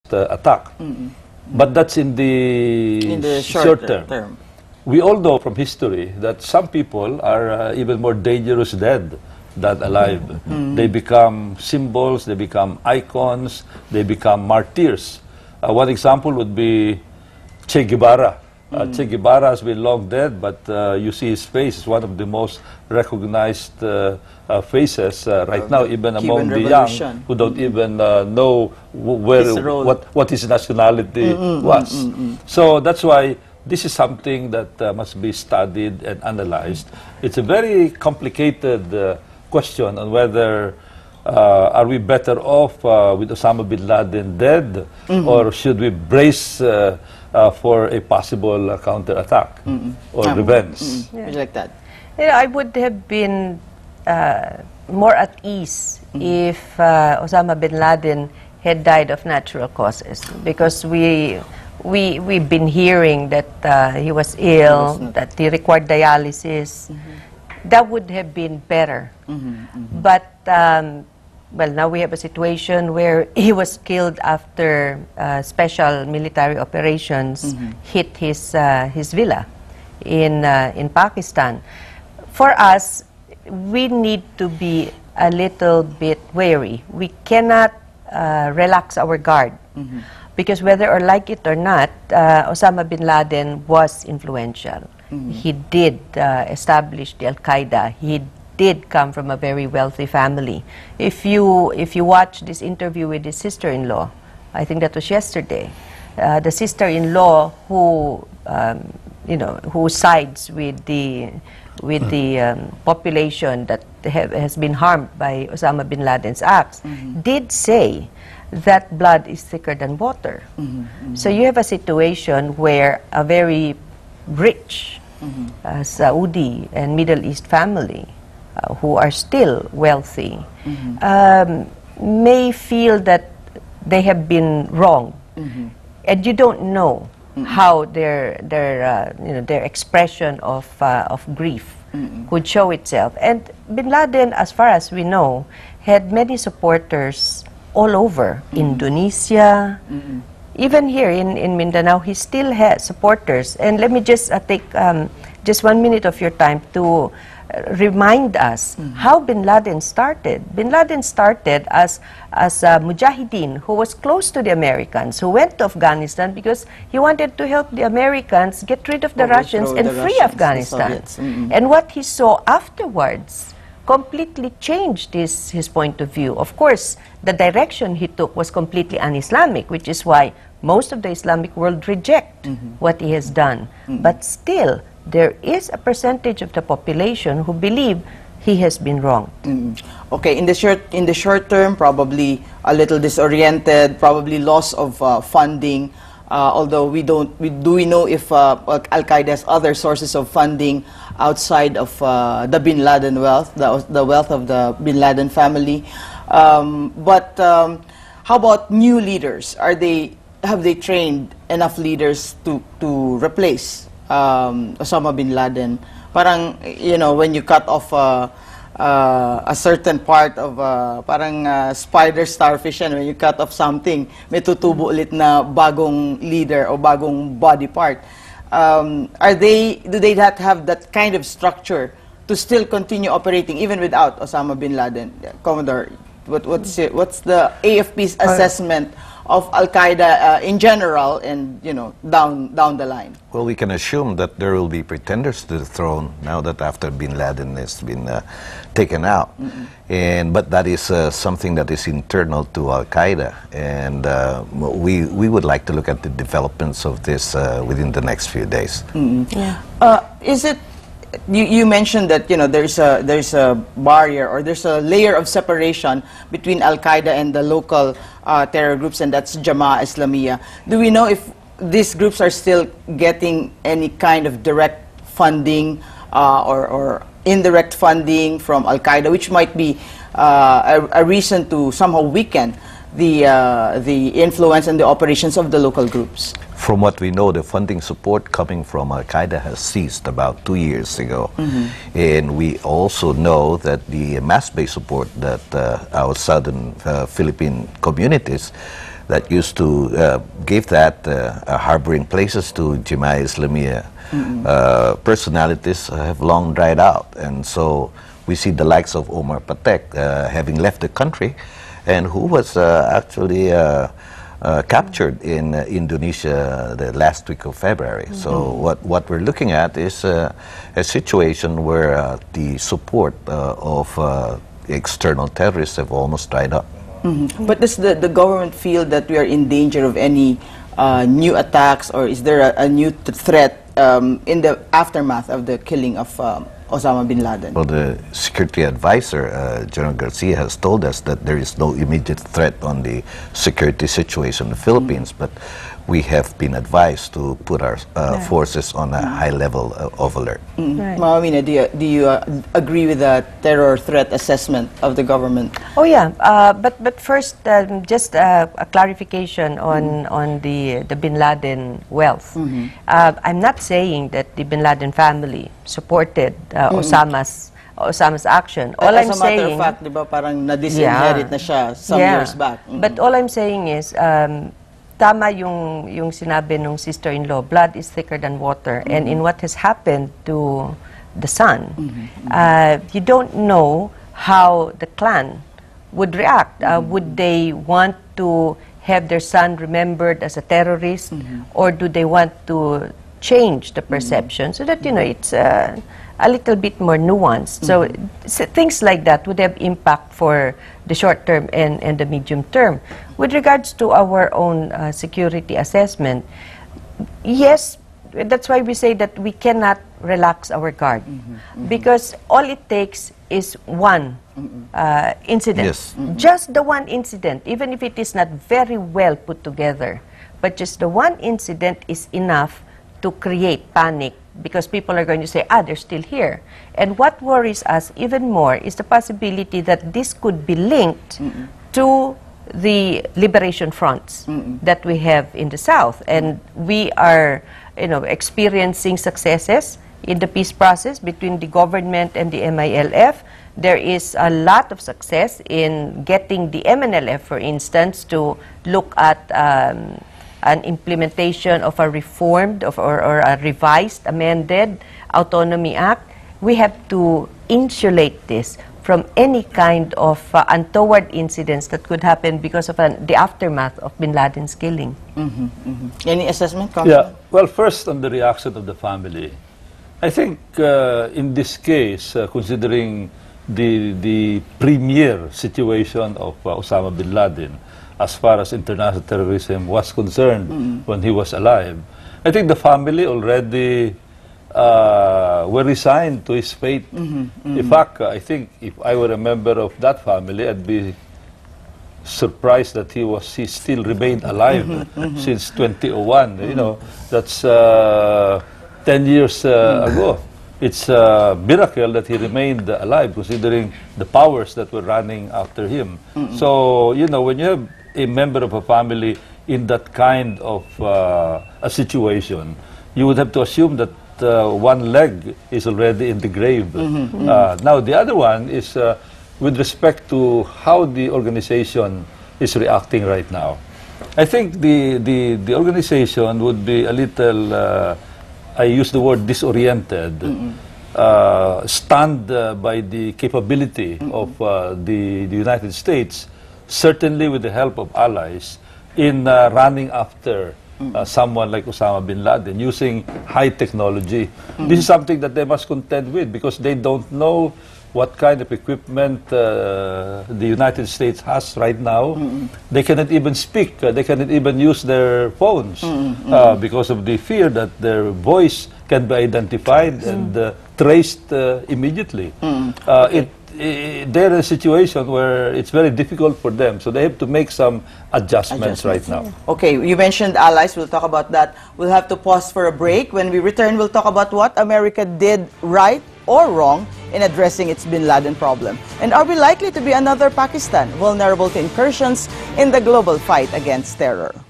attack. But that's in the short term. We all know from history that some people are even more dangerous dead than alive. They become symbols, they become icons, they become martyrs. One example would be Che Guevara. Che Guevara has been long dead, but you see his face is one of the most recognized faces right now, even among the young who don't even know what his nationality was. So that's why this is something that must be studied and analyzed. It's a very complicated question on whether are we better off with Osama bin Laden dead, or should we brace for a possible counterattack or revenge? Would you like that? Yeah, I would have been more at ease if Osama bin Laden had died of natural causes, because we've been hearing that he was ill, that he required dialysis. That would have been better. But well, now we have a situation where he was killed after special military operations hit his villa in Pakistan. For us, we need to be a little bit wary. We cannot relax our guard, because whether or like it or not, Osama bin Laden was influential. He did establish the Al-Qaeda. He did come from a very wealthy family. If you watch this interview with his sister-in-law, I think that was yesterday, the sister-in-law who who sides with the population that has been harmed by Osama bin Laden's acts, did say that blood is thicker than water. So you have a situation where a very rich Saudi and Middle East family who are still wealthy may feel that they have been wronged, and you don't know how their expression of grief could show itself. And bin Laden, as far as we know, had many supporters all over Indonesia. Even here in Mindanao, he still has supporters. And let me just take just 1 minute of your time to remind us how bin Laden started. Bin Laden started as a mujahideen who was close to the Americans, who went to Afghanistan because he wanted to help the Americans get rid of the Russians and free Afghanistan. And what he saw afterwards completely changed his point of view. Of course, the direction he took was completely un-Islamic, which is why most of the Islamic world reject what he has done. But still, there is a percentage of the population who believe he has been wronged. Okay, in the short term, probably a little disoriented, probably loss of funding. Although do we know if Al-Qaeda has other sources of funding outside of the bin Laden wealth, the wealth of the bin Laden family? But how about new leaders? Have they trained enough leaders to replace Osama bin Laden? Parang, when you cut off a certain part of parang spider starfish, and when you cut off something, may tutubo ulit na bagong leader o bagong body part. Do they not have that kind of structure to still continue operating even without Osama bin Laden? Commodore, what's the AFP's assessment of Al-Qaeda in general and down the line? Well, we can assume that there will be pretenders to the throne now that after bin Laden has been taken out. But that is something that is internal to Al-Qaeda, and we would like to look at the developments of this within the next few days. Is it? You mentioned that there's a barrier, or there's a layer of separation between Al-Qaeda and the local terror groups, and that's Jamaah Islamiyah. Do we know if these groups are still getting any kind of direct funding or indirect funding from Al-Qaeda, which might be a reason to somehow weaken the influence and the operations of the local groups? From what we know, the funding support coming from Al-Qaeda has ceased about 2 years ago. And we also know that the mass-based support that our southern Philippine communities that used to give that harboring places to Jemaah Islamiyah personalities have long dried out, and so we see the likes of Omar Patek having left the country, and who was actually captured in Indonesia the last week of February. So what we're looking at is a situation where the support of external terrorists have almost dried up. But does the government feel that we are in danger of any new attacks, or is there a new threat in the aftermath of the killing of Osama bin Laden? Well, the security advisor, General Garcia, has told us that there is no immediate threat on the security situation in the Philippines, but we have been advised to put our forces on a high level of alert. Ma'am Amina, do you agree with the terror threat assessment of the government? Oh yeah, but first, just a clarification on the Bin Laden wealth. I'm not saying that the Bin Laden family supported Osama's action. All I'm as a matter saying, of fact, diba, parang na-disinherit na siya some years back. But all I'm saying is, tama yung sinabi nung sister-in-law, blood is thicker than water. And in what has happened to the son, you don't know how the clan would react. Would they want to have their son remembered as a terrorist, or do they want to change the perception so that, you know, it's a little bit more nuanced? So things like that would have impact for the short term and the medium term. With regards to our own security assessment, yes, that's why we say that we cannot relax our guard, because all it takes is one incident. Just the one incident, even if it is not very well put together, but just the one incident is enough to create panic, because people are going to say, they're still here. And what worries us even more is the possibility that this could be linked to the liberation fronts that we have in the South. And we are, you know, experiencing successes in the peace process between the government and the MILF. There is a lot of success in getting the MNLF, for instance, to look at an implementation of a reformed or a revised, amended Autonomy Act. We have to insulate this from any kind of untoward incidents that could happen because of the aftermath of Bin Laden's killing. Any assessment? Yeah, well, first on the reaction of the family. I think in this case, considering the premier situation of Osama bin Laden, as far as international terrorism was concerned when he was alive, I think the family already were resigned to his fate. In fact, I think if I were a member of that family, I'd be surprised that he still remained alive since 2001. You know, that's 10 years ago. It's a miracle that he remained alive, considering the powers that were running after him. So, you know, when you have a member of a family in that kind of a situation, you would have to assume that one leg is already in the grave. Now, the other one is with respect to how the organization is reacting right now. I think the organization would be a little, I use the word disoriented, stunned by the capability of the United States, certainly with the help of allies, in running after someone like Osama bin Laden, using high technology. This is something that they must contend with, because they don't know what kind of equipment the United States has right now. They cannot even speak. They cannot even use their phones because of the fear that their voice can be identified and traced immediately. They're in a situation where it's very difficult for them, so they have to make some adjustments right now. Okay, you mentioned allies. We'll talk about that. We'll have to pause for a break. When we return, we'll talk about what America did right or wrong in addressing its Bin Laden problem. And are we likely to be another Pakistan, vulnerable to incursions in the global fight against terror?